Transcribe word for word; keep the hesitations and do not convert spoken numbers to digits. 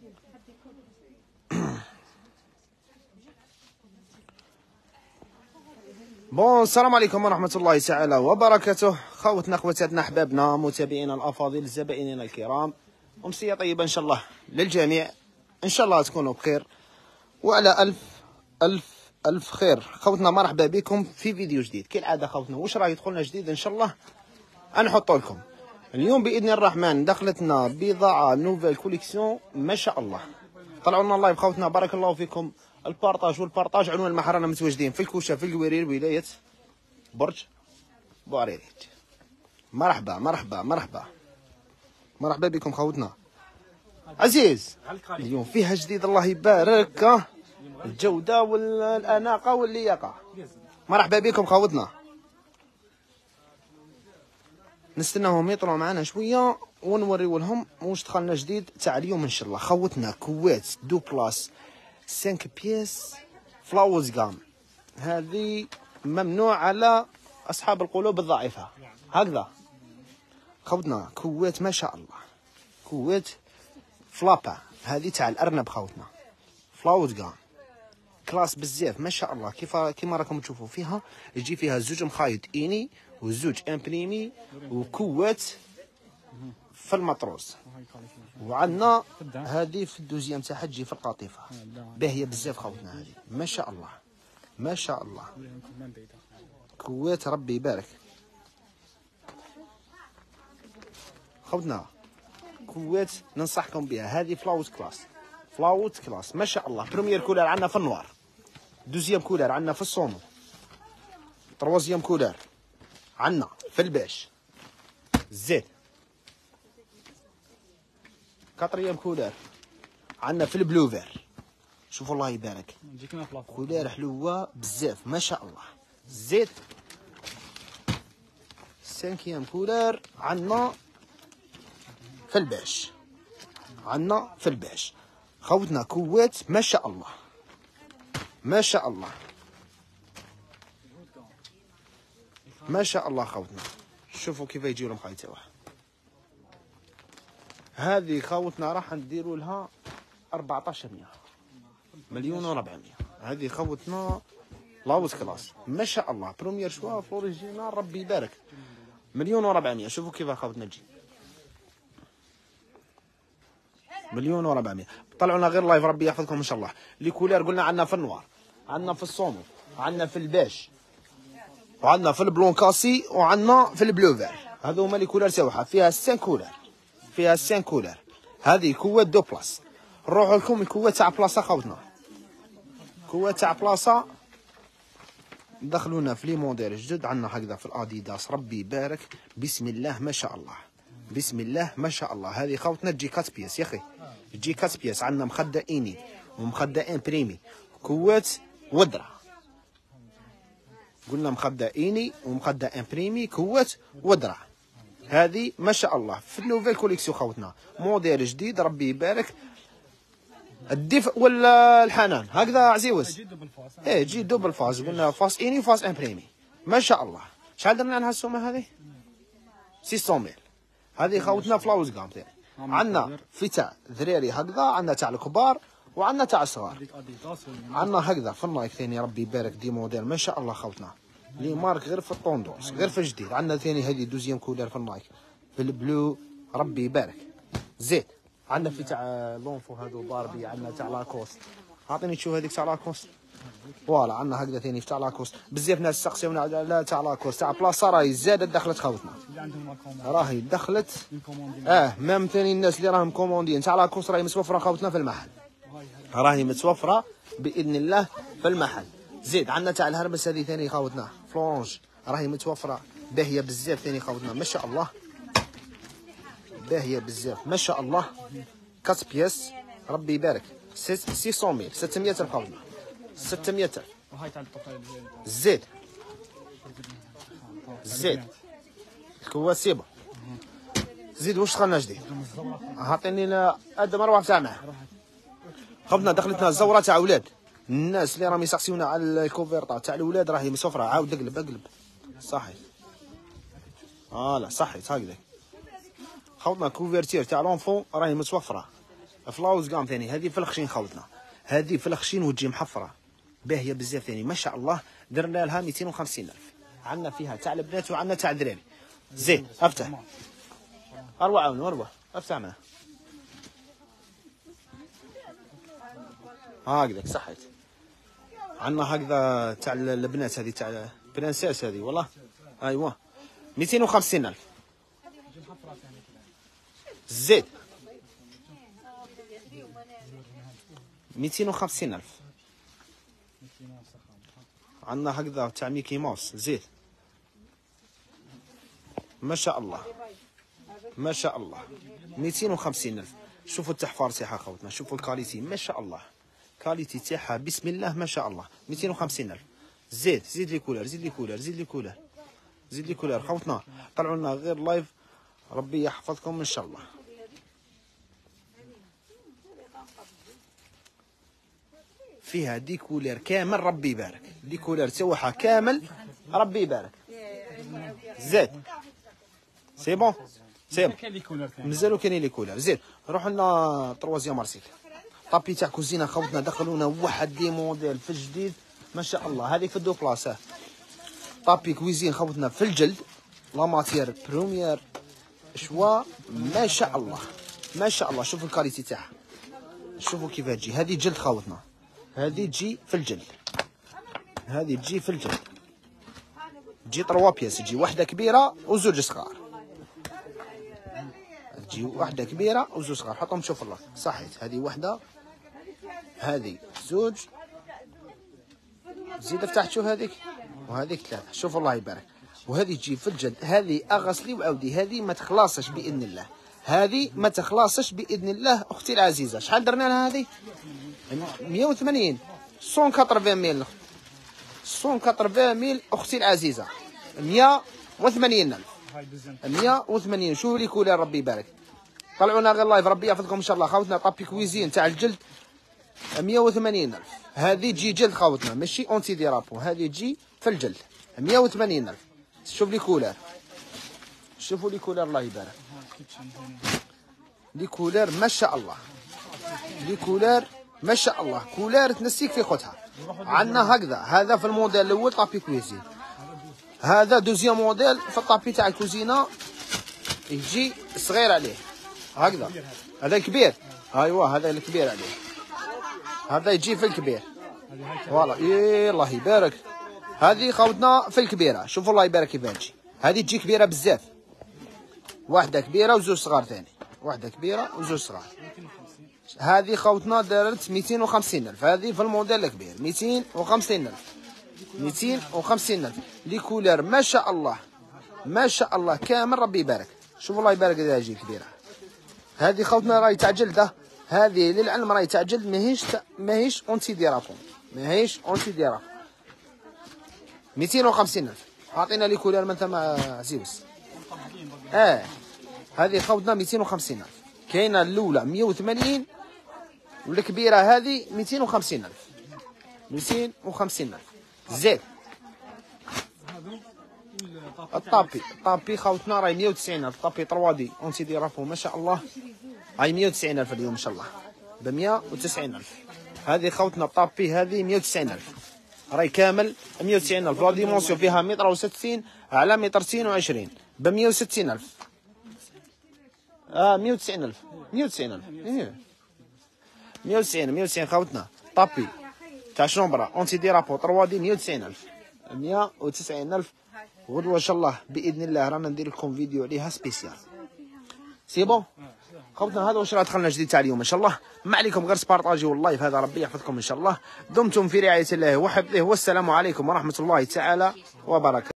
بون السلام عليكم ورحمة الله تعالى وبركاته. خوتنا خواتاتنا احبابنا متابعينا الافاضل زبائننا الكرام، امسية طيبة ان شاء الله للجميع، ان شاء الله تكونوا بخير وعلى الف الف الف خير. خوتنا مرحبا بكم في فيديو جديد كالعادة. خوتنا واش راه يدخلنا جديد ان شاء الله نحط لكم اليوم باذن الرحمن. دخلتنا بضاعة نوفيل كوليكسيون ما شاء الله. طلعوا لنا اللايف خوتنا، بارك الله فيكم. البارطاج والبارطاج. عنوان المحل رانا متواجدين في الكوشه في القويرير ولايه برج بوعريريت. مرحبا مرحبا مرحبا مرحبا بكم خوتنا. عزيز اليوم فيها جديد الله يبارك، الجوده والاناقه واللياقه. مرحبا بكم خوتنا. نستناهم يطلعوا معنا شويه ونوريو لهم واش دخلنا جديد تاع اليوم ان شاء الله. خوتنا كوات دو بلاس خمسة بياس فلاوز جام، هذه ممنوع على اصحاب القلوب الضعيفه. هكذا خوتنا كوات ما شاء الله، كوات فلابا هذه تاع الارنب خوتنا، فلاوز جام كلاس بزاف ما شاء الله. كيف كيما راكم تشوفوا فيها يجي فيها زوج مخايط اني وزوج امبريمي وكوات في المطروس. وعندنا هذه في الدوزيام تاعها تجي في القطيفه، باهيه بزاف خوتنا هذه ما شاء الله ما شاء الله. كوات ربي يبارك خوتنا. كوات ننصحكم بها، هذه فلاوت كلاس فلاوت كلاس ما شاء الله. بروميير كولار عندنا في النوار، دوزيام كولار عندنا في الصومو، تروازيام كولار عندنا في الباش الزيت، كاتريام كولار عندنا في البلوفير. شوفوا الله يبارك كولار حلوه بزاف ما شاء الله. الزيت سانكيام كولار عندنا في الباش، عندنا في الباش خوتنا كوات ما شاء الله ما شاء الله ما شاء الله خوتنا. شوفوا كيف يجيو لهم خايته واحد. هذه خوتنا راح نديروا لها أربعطاش مية مليون وربعمية. هذه خوتنا لاوس كلاس ما شاء الله، بروميير شوا فلوريجينال ربي يبارك، مليون وربعمية. شوفوا كيف خوتنا تجي مليون وربعمية. طلعوا لنا غير لايف ربي يحفظكم ان شاء الله. لي كولير قلنا عندنا في النوار، عندنا في الصومو، عندنا في الباش، وعندنا في البلون كاسي، وعندنا في البلوفير. هذو هما لي كولير تاعها، فيها خمسة كولير فيها خمسة كولر. هذه كوات دو بلاس. نروحوا لكم الكوات تاع بلاصه خوتنا، كوات تاع بلاصه دخلونا في لي موديل جدد. عندنا هكذا في الاديداس ربي يبارك، بسم الله ما شاء الله بسم الله ما شاء الله. هذه خوتنا تجي كات بياس يا اخي، تجي كات بياس. عندنا مخده اني ومخده امبريمي، كوات ودره. قلنا مخده اني ومخده امبريمي، كوات ودره. هذه ما شاء الله في النوفيل كوليكسيون خوتنا، موديل جديد ربي يبارك. الدفء ولا الحنان هكذا عزيوز؟ ايه تجي دوبل فاز. قلنا فاس اني وفاس امبريمي ما شاء الله. شحال درنا لها السومه هذه؟ ستمية ميل. هذه خوتنا فلاوز كام تاعي. عندنا في تاع ذريري هكذا، عندنا تاع الكبار وعندنا تاع الصغار. عندنا هكذا في النايك ثاني ربي يبارك، دي موديل ما شاء الله خوتنا. لي مارك غير في الطوندوس غير في الجديد. عندنا ثاني هذه دوزيام كولير في النايك في البلو ربي يبارك. زيت عندنا في تاع لونفو هذو باربي، عندنا تاع لاكوست. اعطيني تشوف هذيك تاع لاكوست. فوالا عندنا هكذا ثاني في تاع لاكوست. بزاف ناس سقسيونا على لا تاع لاكوست تاع بلاصه راهي زادت دخلت خوتنا، راهي دخلت. اه ميم ثاني الناس اللي راهم كوموندين تاع لاكوست راهي متوفره خوتنا في المحل، راهي متوفره باذن الله في المحل. زيد عندنا تاع الهرمس هذه ثاني خوتنا فلونج راهي متوفره باهيه بزاف ثاني خوتنا ما شاء الله، باهيه بزاف ما شاء الله. كات بياس ربي يبارك، ستمية ميل ستمية الف خوتنا ستمية الف. زيد زيد الكوات سيبه. زيد واش دخلنا جديد؟ عطيني هذا مروحه تاع معاه خوتنا. دخلتنا الزوره تاع اولاد. الناس اللي راهم يسقسيونا على الكوفيرطا تاع الاولاد راهي مسفره. عاود اقلب اقلب صحي فوالا صحيت هكذا خوتنا. كوفيرتير تاع لونفون راهي متوفره فلاوز قام ثاني. هذه في الخشين خوتنا، هذه في الخشين وتجي محفره باهيه بزاف ثاني ما شاء الله. درنا لها مئتين وخمسين ألف. عندنا فيها تاع البنات وعندنا تاع الدراري. زين افتح اروع عون اروع افتح منها هكذاك صحيت. عندنا هكذا تاع البنات، هذه تاع برنسيس هذه والله ايوه مئتين وخمسين ألف. زيد مئتين وخمسين ألف. عندنا هكذا تاع ميكي ماوس زيد ما شاء الله ما شاء الله مئتين وخمسين ألف. شوفوا التحفار تاعها خوتنا، شوفوا الكاليتي ما شاء الله، كاليتي تاعها بسم الله ما شاء الله. مئتين وخمسين ألف. زيد زيد لي كولر زيد لي كولر زيد لي كولر زيد لي كولر خوتنا. طلعوا لنا غير لايف، ربي يحفظكم ان شاء الله. فيها دي كولر كامل ربي يبارك، دي كولر تاعها كامل ربي يبارك. زيد سي بون سي بون مازالو كاينين لي كولر. زين نروحوا لنا تروازيام ارتيكل. طابي تاع كوزينه خوتنا دخلونا واحد دي موديل في الجديد ما شاء الله. هذيك في الدو بلاصه طابي كويزين خوتنا في الجلد، لا ماتير بروميير شوا ما شاء الله ما شاء الله. شوفوا الكاليتي تاعها، شوفوا كيف تجي. هذه جلد خوتنا، هذه تجي في الجلد، هذه تجي في الجلد، تجي طروا بياس، تجي واحده كبيره وزوج صغار، تجي واحده كبيره وزوج صغار. حطهم شوف الله صحيت. هذه واحده هذه زوج، زيد افتح شوف هذيك وهذيك ثلاثه شوف الله يبارك. وهذه تجي في الجلد، هذه اغسلي وعودي، هذه ما تخلصش باذن الله، هذه ما تخلصش باذن الله اختي العزيزه. شحال درنا لها هذه؟ مئة وثمانين مئة وثمانين ميل مئة وثمانين ميل اختي العزيزه. مئة وثمانين ألف مئة وثمانين. شوفوا لي كولر ربي يبارك. طلعونا غير لايف ربي يحفظكم ان شاء الله خوتنا. طابي كويزين تاع الجلد مئة وثمانين ألف. هذه تجي جلد خوتنا ماشي اونتي ديرابو، هذه تجي في الجلد مئة وثمانين ألف. شوف لي كولر، شوفوا لي كولر الله يبارك. لي كولر ما شاء الله، لي كولر ما شاء الله، كولر تنسيك في خوتها. عندنا هكذا هذا في الموديل الاول طابي كويزين، هذا دوزيام موديل في الطابي تاع الكوزينه يجي صغير عليه هكذا. هذا كبير ايوا هذا الكبير عليه، هذا يجي في الكبير فوالا. إيه الله يبارك. هذه خوتنا في الكبيره شوفوا الله يبارك كيف تجي. هذه تجي كبيره بزاف، واحده كبيره وزوج صغار ثاني، واحده كبيره وزوج صغار. هذه خوتنا دارت مئتين وخمسين ألف. هذه في الموديل الكبير مئتين وخمسين ألف مئتين وخمسين ألف. لي كولر ما شاء الله ما شاء الله كامل ربي يبارك. شوفوا الله يبارك إذا تجي كبيره. هذه خوتنا راهي تاع جلده، هذه للعلم راهي تاع جلد ماهيش ماهيش اونتي ديرابو، ماهيش اونتي ديرابو. مئتين وخمسين ألف. عطينا لي كولر من ثم عزيز. اه هذه خوتنا مئتين وخمسين ألف. كاينه الاولى مئة وثمانين والكبيره هذه مئتين وخمسين ألف. مئتين وخمسين ألف. زيد الطابي، الطابي خوتنا راهي مئة وتسعين ألف. طابي طروادي اونتي ديرابو ما شاء الله هاي مئة وتسعين ألف اليوم ان شاء الله ب مئة وتسعين ألف. هذه خوتنا الطابي هذه مئة وتسعين ألف راهي كامل مئة وتسعين ألف. لا ديمونسيون فيها متر وستين على مترين وعشرين ب مئة وستين ألف. اه مئة وتسعين ألف مئة وتسعين ألف. إيه. مئة وتسعين مئة وتسعين خوتنا. طابي تاع شومبرا اونتي ديرابو طروادي مئة وتسعين ألف مئة وتسعين ألف. غدوه ان شاء الله باذن الله رانا ندير لكم فيديو عليها سبيسيال. سي بون خوتنا هذا واش راه دخلنا جديد تاع اليوم ان شاء الله. ما عليكم غير سبارطاجيو اللايف هذا ربي يحفظكم ان شاء الله. دمتم في رعايه الله وحفظه والسلام عليكم ورحمه الله تعالى وبركاته.